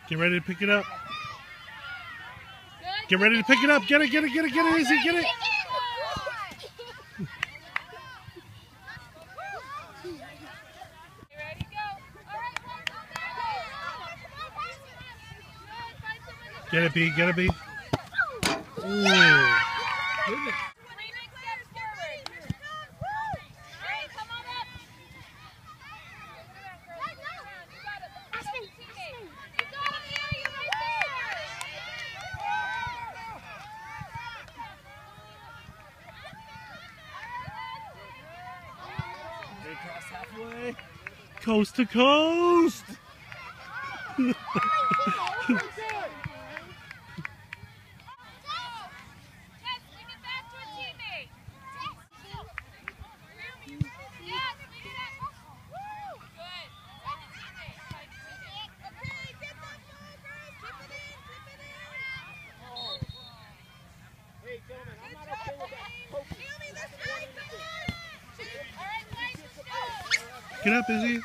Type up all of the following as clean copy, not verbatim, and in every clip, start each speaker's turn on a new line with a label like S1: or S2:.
S1: Get ready to pick it up. Get ready to pick it up. Get it, get it, get it, get it, Izzy, get it. Get it, B, get it, B. Ooh.
S2: Cross halfway.
S1: Coast to coast. Get up, Izzy.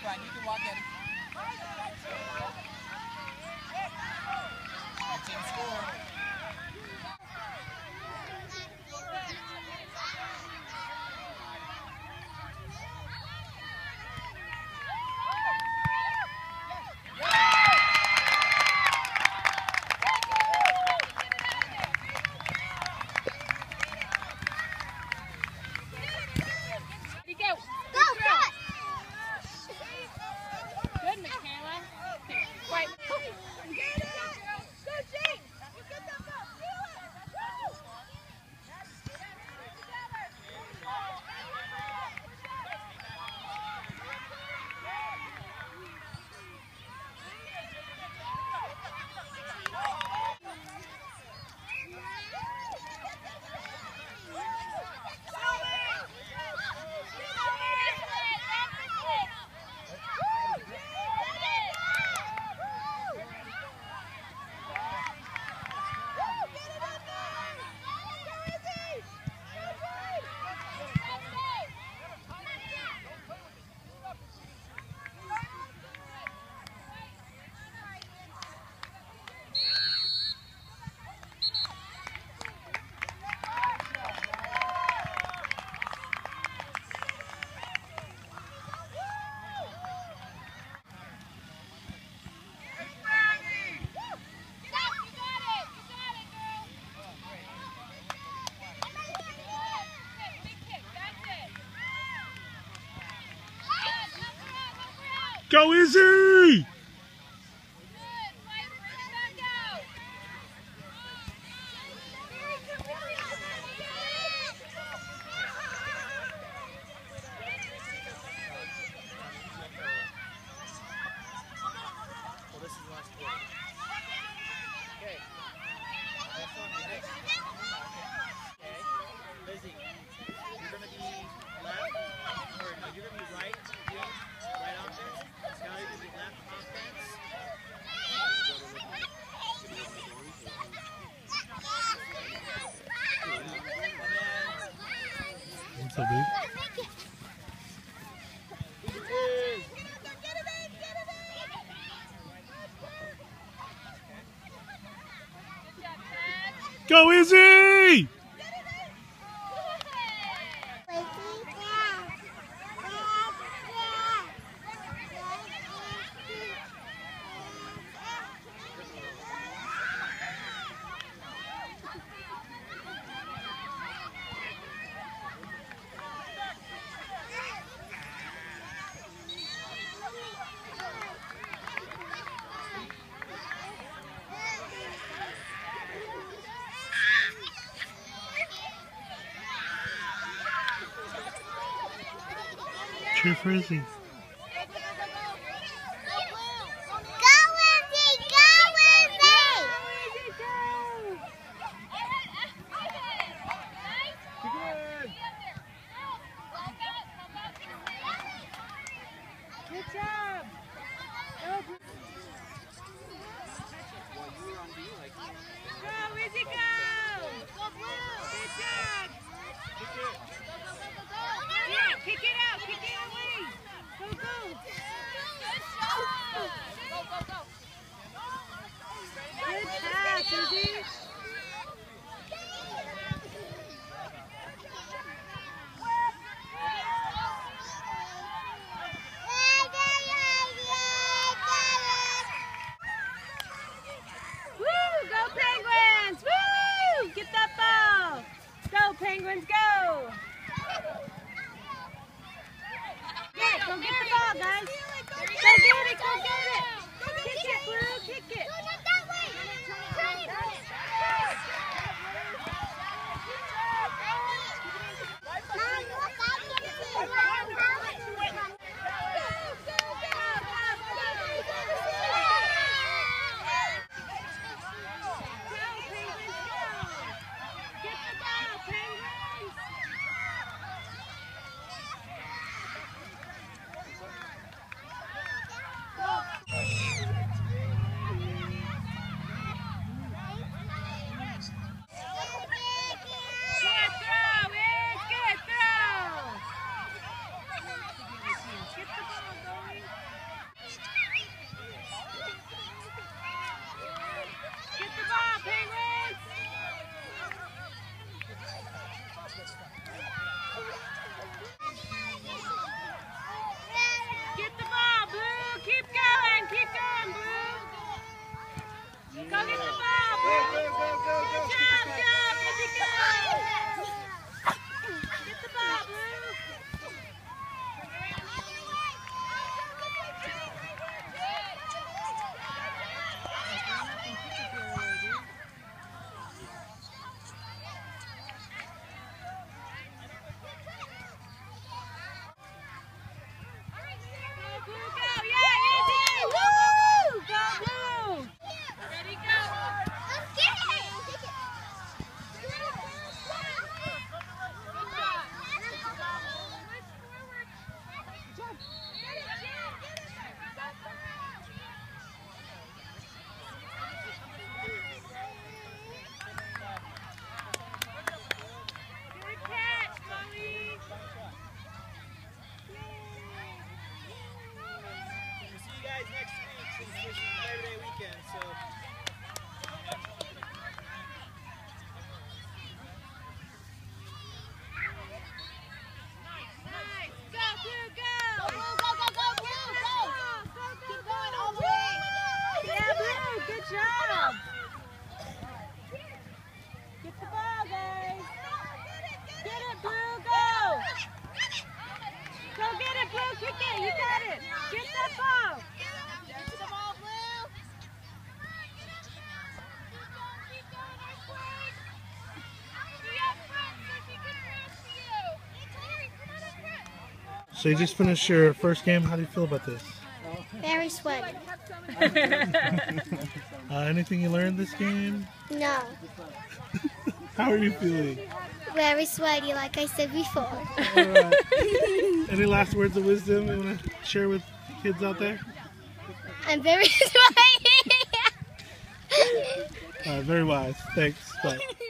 S2: fine. You can walk in. Your team scored.
S1: Go Izzy! What's up, dude? Go Izzy! Cheer for Izzy.
S3: Good job! Go, Izzy, go! Go, Blue! Good job! Yeah, kick it out, kick it away! Go, go! Good pass, Izzy! Penguins, go!
S2: weekend, so.
S3: Good job. Get the ball, guys. Get it, Blue. Go. Go get it, Blue. Kick it. You got it. Get that ball. Get the ball, Blue. Keep going, Earthquake. Be up front so she can pass to you. Hurry, come on up front.
S1: So you just finished your first game. How do you feel about this?
S4: Very sweaty.
S1: Anything you learned this game?
S4: No.
S1: How are you feeling?
S4: Very sweaty, like I said before.
S1: All right. Any last words of wisdom you want to share with kids out there?
S4: I'm very sweaty.
S1: Very wise. Thanks. Bye.